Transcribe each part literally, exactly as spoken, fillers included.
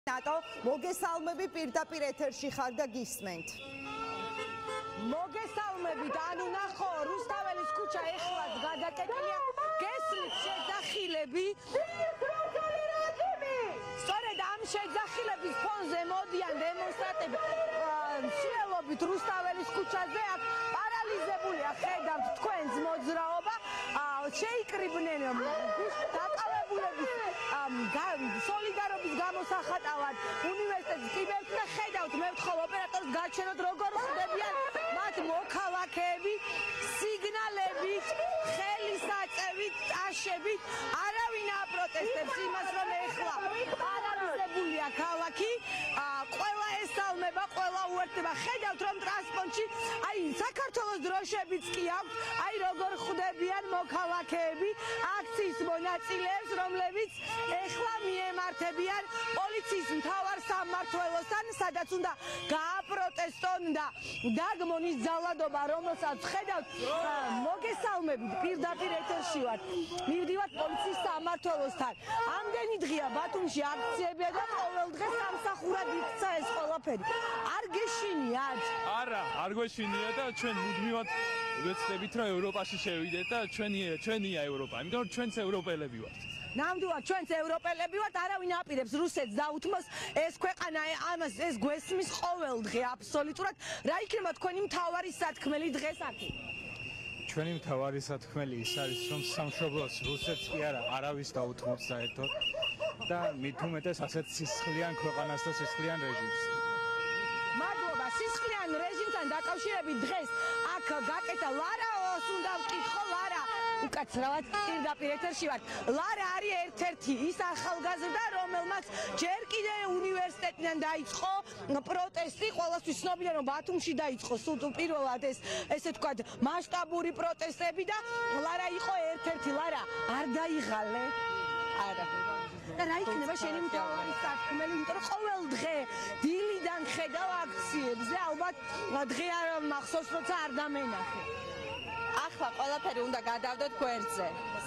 ნატო მოგესალმები პირდაპირ ეთერში ხარ და გისმენთ. მოგესალმებით, ანუ ნახო, რუსთაველის ქუჩა ეხლაც გადაკეტილია, გესმით შეძახილები. სწორედ ამ შეძახილების ფონზე მოდიან დემონსტრანტები მსვლელობით რუსთაველის ქუჩაზე, აქ პარალიზებულია, ხედავთ თქვენს მოძრაობა, შეიკრიბნენ დაკავებულების სოლიდარობის გამოსახატავად უნივერსიტეტის კიბერს და ხედავთ, მე ვთხოვ ოპერატორს გაჩვენოთ როგორ ხდებიან მათ მოქალაქეები სიგნალებით, ხელისაწევით, ტაშებით, არავინ აპროტესტებს იმას, რომ ეხლა პარალიზებულია ქალაქი, ყველა ესალმება, ყველა უერთდება, ხედავთ, რომ ტრანსპორტში, აი საქართველოს დროშებიც კი აქვს, აი როგორ ხდებიან მოქალაქეები, აქციის მონაწილეებს, რომლებიც ეხლა მიემართებიან პოლიციის მთავარ სამმართველოსთან, სადაც უნდა გააპროტესტონ და დაგმონ ის ძალადობა, რომელსაც ხედავთ, მოგესალმებით, პირდაპირ ეთერში ვარ. მივდივართ პოლიციის სამმართველოსთან. ამდენი დღეა ბათუმში აქციებია და ყოველ დღე სამსახურად იქცა ეს ყველაფერი. არ გეშინიათ? არა, არ გვეშინია და ჩვენ მუდმივად ვეცდებით, რომ ევროპაში შევიდეთ და ჩვენია, ჩვენია ევროპა, იმიტომ რომ ჩვენც ევროპელები ვართ. ნამდვილად ჩვენც ევროპელები ვართ, არავინ აპირებს რუსეთს დაუთმოს, ეს ქვეყანა ამას ეს გვესმის ყოველ დღე აბსოლუტურად. რა იქნება თქვენი მთავარი სათქმელი დღეს აქ? ჩვენი მთავარი სათქმელი ის არის, რომ სამშობლოს რუსეთს კი არა არავის დაუთმობს საერთოდ და მით უმეტეს ასეთ სისხლიან ქვეყანას და სისხლიან რეჟიმს. მადლობა, სისხლიან რეჟიმთან დაკავშირებით დღეს აქ გაკეთა ლარაოს უნდა ვკითხო, ლარა უკაცრავად პირდაპირ ეთერში ვარ. ლარა არის ერთ-ერთი ის ახალგაზრდა, რომელმაც ჯერ კიდე უნივერსიტეტიდან დაიწყო პროტესტი, ყველასთვის ცნობილია, რომ ბათუმში დაიწყო სულ პირველად ეს ესე ვთქვათ მასშტაბური პროტესტები და ლარა იყო ერთ-ერთი. ლარა არ დაიღალე? არა. და რა იქნება შენი მთავარი სათქმელი, იმიტომ რომ ყოველ დღე დილიდან ხედავ აქციებზე, ალბათ დღე არ მახსოვს, როცა არ დამენახე. ახლა ყველაფერი უნდა გადავდოთ გვერდზე.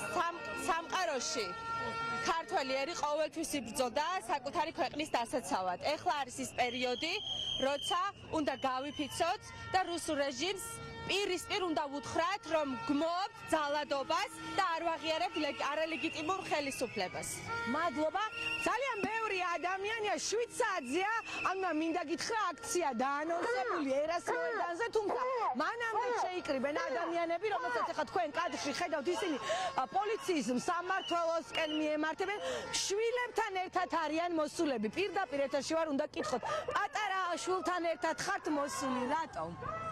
სამყაროში ქართველი ერი ყოველთვის იბრძოდა საკუთარი ქვეყნის დასაცავად. ეხლა არის ის პერიოდი, როცა უნდა გავიფიცოთ და რუსულ რეჟიმს პირისპირ უნდა ვუთხრათ, რომ გმობთ ძალადობას და არ ვაღიარებთ არალეგიტიმურ ხელისუფლებას. მადლობა. ძალიან ბევრი ადამიანია შვიდ საათზეა, ანუ მინდა გითხრა აქცია დაანონსებული ერასმოედანზე, თუმცა მანამდე შეიკრიბენ ადამიანები, რომელსაც ახლა თქვენ კადრში ხედავთ, ისინი პოლიციის სამმართველოსკენ მიემართებენ, შვილებთან ერთად არიან მოსულები. პირდაპირ ეთერში ვარ, უნდა გკითხოთ, პატარა შვილთან ერთად ხართ მოსული, რატომ?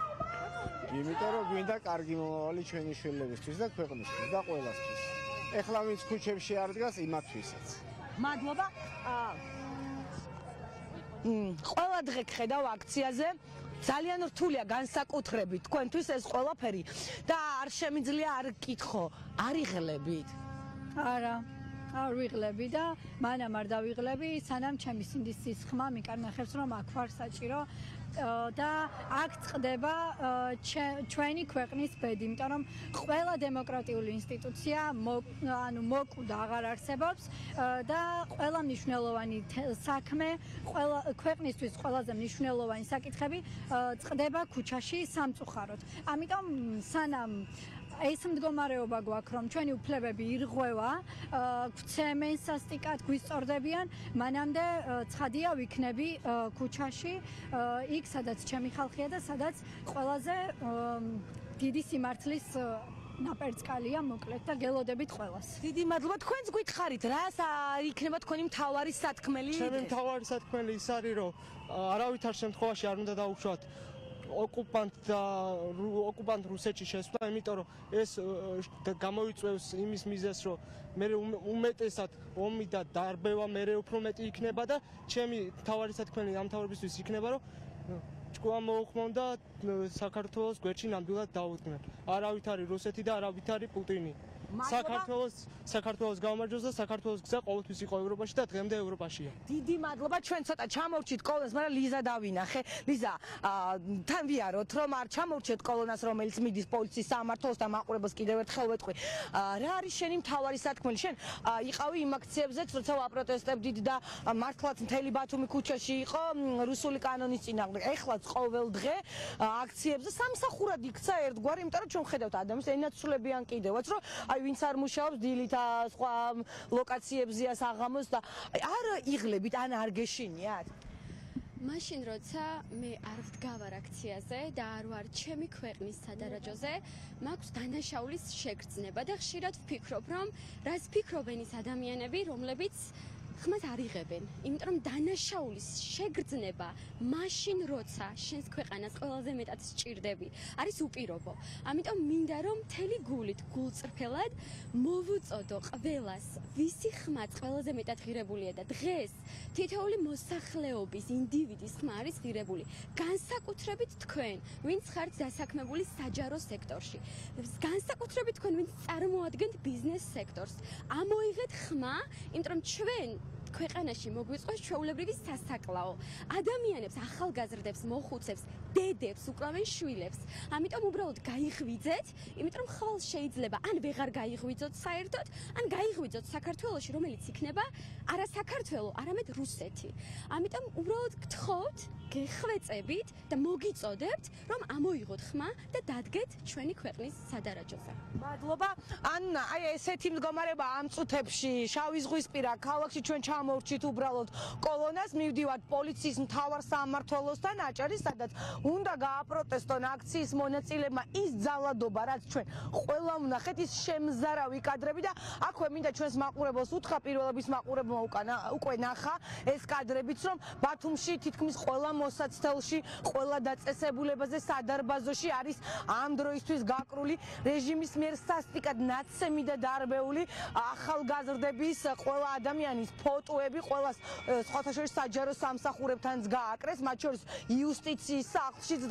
იმიტომ რომ გვინდა კარგი მომავალი ჩვენი შვილებისთვის და ქვეყნისთვის და ყველასთვის. ეხლა ვინც ქუჩებში არ დგას, იმათთვისაც. მადლობა. ყველა დღე ხედავ აქციაზე. ძალიან რთულია განსაკუთრებით თქვენთვის ეს ყველაფერი და არ შემიძლია არ გკითხო, არ იღლებით? არა. არ ვიღლები და მანამ არ დავიღლები, სანამ ჩემი სინდისის ხმა მიკარნახებს, რომ აქ ვარ საჭირო და აქ წყდება ჩვენი ქვეყნის ბედი, იმიტომ რომ ყველა დემოკრატიული ინსტიტუცია ანუ მოკვდა აღარ არსებობს და ყველა მნიშვნელოვანი საქმე, ყველა ქვეყნისთვის ყველაზე მნიშვნელოვანი საკითხები წყდება ქუჩაში სამწუხაროდ. ამიტომ სანამ ეს მდგომარეობა გვაქვს, რომ ჩვენი უფლებები ირღვევა, გვცემენ სასტიკად, გვისწორდებიან, მანამდე ცხადია ვიქნები ქუჩაში, იქ სადაც ჩემი ხალხია და სადაც ყველაზე დიდი სიმართლის ნაპერწკალია მოკლედ და გელოდებით ყველას. დიდი მადლობა, თქვენც გითხარით, რა იქნება თქვენი მთავარი სათქმელი? ჩემი მთავარი სათქმელი ის არის, რომ არავითარ შემთხვევაში არ უნდა დაუშვათ ოკუპანტ და ოკუპანტ რუსეთში შესვლა, იმიტომ რომ ეს გამოიწვევს იმის მიზეზს, რომ მე უმეტესად ომი და დარბევა მე უფრო მეტი იქნება და ჩემი მთავარი სათქმელი ამ მთავრობისთვის იქნება, რომ ჭკუა მოუხმონ და საქართველოს გვერდში ნამდვილად დაუდგნენ. არავით არის რუსეთი და არავით არის პუტინი. საქართველოს საქართველოს გამარჯვებას და საქართველოს გზა ყოველთვის იყო ევროპაში და დღემდე ევროპაშია. დიდი მადლობა, ჩვენ ცოტა ჩამორჩით კოლონას, მაგრამ ლიზა დავინახე. ლიზა, თან ვიაროთ, რომ არ ჩამორჩეთ კოლონას, რომელიც მიდის პოლიციის სამმართველოს და მაყურებელს კიდევ ერთხელ ვეთქვი. რა არის შენი მთავარი სათქმელი? შენ იყავი იმ აქციებზეც, როცა ვაპროტესტებდით და მართლაც მთელი ბათუმი ქუჩაში იყო რუსული კანონის წინააღმდეგ. ეხლაც ყოველ დღე აქციებზე სამსახურად იქცა ერთგვარი, იმიტომ რომ ჩვენ ხედავთ ადამიანს ენაცვლებიან კიდევაც, რომ აი ვინც არ მუშაობს დილით სხვა ლოკაციებზეა საღამოს და არ იღლებით ან არ გეშინიათ? მაშინ როცა მე არ ვდგავარ აქციაზე და არ ვარ ჩემი ქვეყნის სადარაჯოზე, მაქვს დანაშაულის შეგრძნება და ხშირად ვფიქრობ, რომ რას ფიქრობენ ის ადამიანები, რომლებიც ხმას არ იღებენ, იმიტომ რომ დანაშაულის შეგრძნება მაშინ როცა შენს ქვეყანას ყველაზე მეტად სჭირდები, არის უპირობო. ამიტომ მინდა რომ მთელი გულით, გულწრფელად მოვუწოდო ყველას, ვისი ხმაც ყველაზე მეტად ღირებულია და დღეს თითოეული მოსახლეობის, ინდივიდის ხმა არის ღირებული. განსაკუთრებით თქვენ, ვინც ხართ დასაქმებული საჯარო სექტორში, განსაკუთრებით თქვენ, ვინც წარმოადგენთ ბიზნეს სექტორს. ამოიღეთ ხმა, იმიტომ რომ ჩვენ ქვეყანაში მოგვიწყოს ჩვეულებრივი სასაკლაო. ადამიანებს, ახალგაზრდებს, მოხუცებს, დედებს უკლავენ შვილებს. ამიტომ უბრალოდ გაიღვიძეთ, იმიტომ რომ ხვალ შეიძლება ან ვეღარ გაიღვიძოთ საერთოდ, ან გაიღვიძოთ საქართველოში, რომელიც იქნება არა საქართველო, არამედ რუსეთი. ამიტომ უბრალოდ გთხოვთ, გეხვეწებით და მოგიწოდებთ, რომ ამოიღოთ ხმა და დადგეთ ჩვენი ქვეყნის სადარაჯოზე. მადლობა. ან აი ესეთი მდგომარეობა ამ წუთებში შავი ზღვისპირა ქალაქში ჩვენ ჩამორჩით უბრალოდ კოლონას, მივდივართ პოლიციის მთავარ სამმართველოსთან აჭარის, სადაც უნდა გააპროტესტონ აქციის მონაწილებმა ის ძალადობა, რაც ჩვენ ყველა ვნახეთ, ის შემზარავი კადრები და აქვე მინდა ჩვენს მაყურებელს უთხრა, პირველების მაყურებელმა უკვე ნახა ეს კადრებიც, რომ ბათუმში თითქმის ყველა მოსაცდელში, ყველა დაწესებულებაზე, სადარბაზოში არის ამ დროისთვის გაკრული რეჟიმის მიერ სასტიკად ნაცემი და დარბეული ახალგაზრდების ყველა ადამიანის ფოტოები, ყველას სხვათა შორის საჯარო სამსახურებთანაც გააკრეს, მათ შორის იუსტიციის სახლშიც